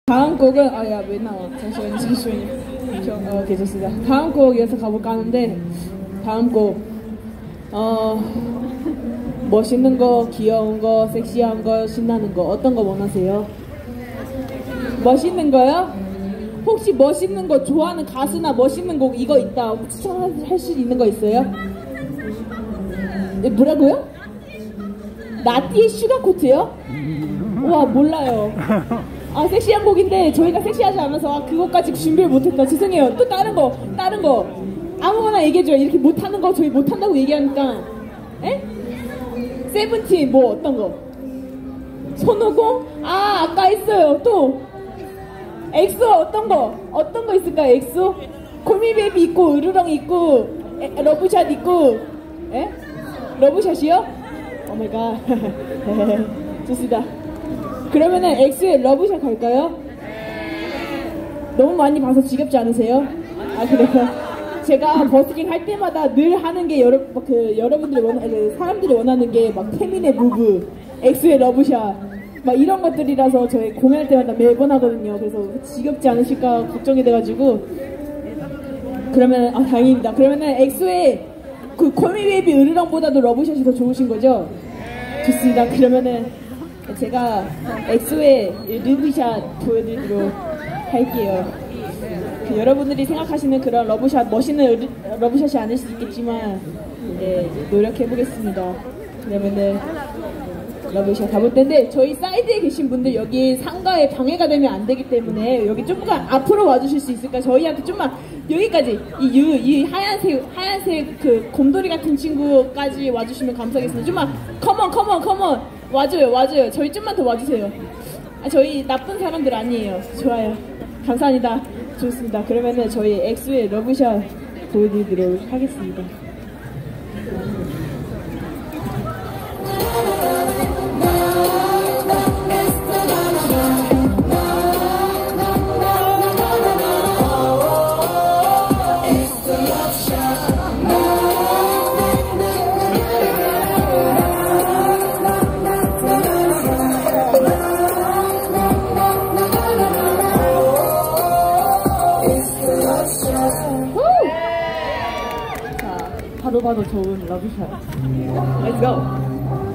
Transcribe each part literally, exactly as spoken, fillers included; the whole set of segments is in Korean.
다음 곡은 아야 왜 나와? 잠시만요, 잠시만요. 저, 어, 괜찮습니다. 다음 곡 이어서 가볼까 하는데 다음 곡 어 멋있는 거, 귀여운 거, 섹시한 거, 신나는 거 어떤 거 원하세요? 멋있는 거요? 혹시 멋있는 거 좋아하는 가수나 멋있는 곡 이거 있다 추천할 수 있는 거 있어요? 네, 뭐라고요? 나티의 슈가코트요? 우와 몰라요. 아 섹시한 곡인데 저희가 섹시하지 않아서 그것까지 준비를 못했다. 죄송해요. 또 다른 거 다른 거 아무거나 얘기해줘요. 이렇게 못하는 거 저희 못한다고 얘기하니까. 에? 세븐틴 뭐 어떤 거? 손오공? 아 아까 했어요. 또 엑소 어떤 거? 어떤 거 있을까요? 엑소? 콜미베이비 있고 으르렁 있고 에, 러브샷 있고 에? 러브샷이요? 오마이갓. 좋습니다. 그러면은 엑소의 러브샷 갈까요? 너무 많이 봐서 지겹지 않으세요? 아 그래요? 제가 버스킹 할 때마다 늘 하는 게 여러, 그, 여러분들이 원하는, 사람들이 원하는 게 막 태민의 무브, 엑소의 러브샷 막 이런 것들이라서 저희 공연할 때마다 매번 하거든요. 그래서 지겹지 않으실까 걱정이 돼가지고. 그러면 아 다행입니다. 그러면은 엑소의 그 콜미베이비 으르렁보다도 러브샷이 더 좋으신 거죠? 좋습니다. 그러면은 제가 엑소의 러브샷 보여드리도록 할게요. 그 여러분들이 생각하시는 그런 러브샷, 멋있는 러브샷이 아닐 수 있겠지만 네, 노력해보겠습니다. 그러면은 러브샷 가볼 텐데 저희 사이드에 계신 분들 여기 상가에 방해가 되면 안 되기 때문에 여기 조금만 앞으로 와주실 수 있을까요? 저희한테 좀만 여기까지 이, 유, 이 하얀색 하얀색 그 곰돌이 같은 친구까지 와주시면 감사하겠습니다. 좀만 컴온 컴온 컴온 와줘요 와줘요. 저희 좀만 더 와주세요. 아, 저희 나쁜 사람들 아니에요. 좋아요. 감사합니다. 좋습니다. 그러면은 저희 엑소의 러브샷 보여드리도록 하겠습니다. 바로 봐도 좋은 러브샷. Let's go.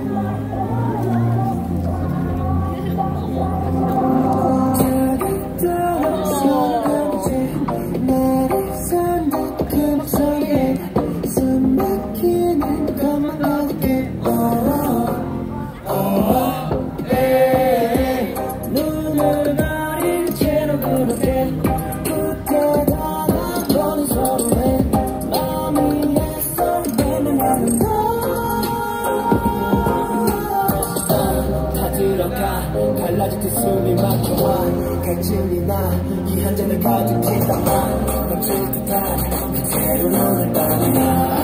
갈라질 때 숨이 막혀와 갈증이 나 이 한 잔을 가득히 담아 넘칠 듯한 그대로 오늘 밤이야.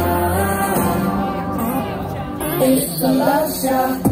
It's a love shot.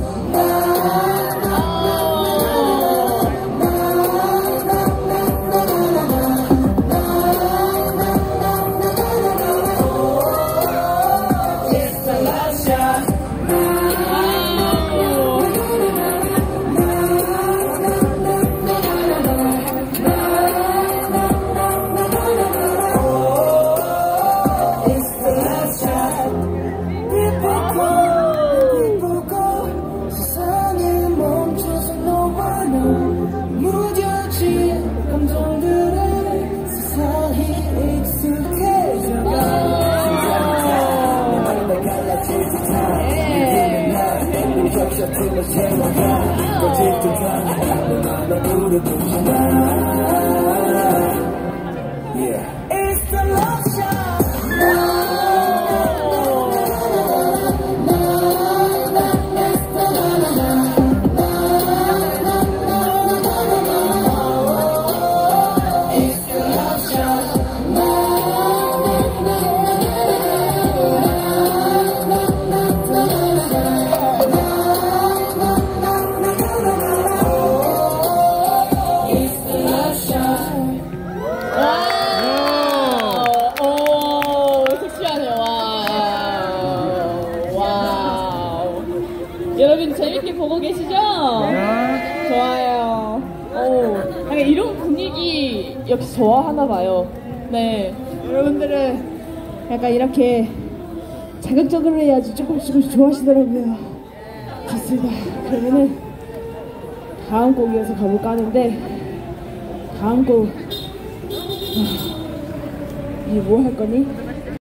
약간 이런 분위기 역시 좋아하나 봐요. 네, 여러분들은 약간 이렇게 자극적으로 해야지 조금씩 조금씩 좋아하시더라고요. 좋습니다. 그러면은 다음 곡 이어서 가볼까 하는데, 다음 곡 아, 이게 뭐 할 거니?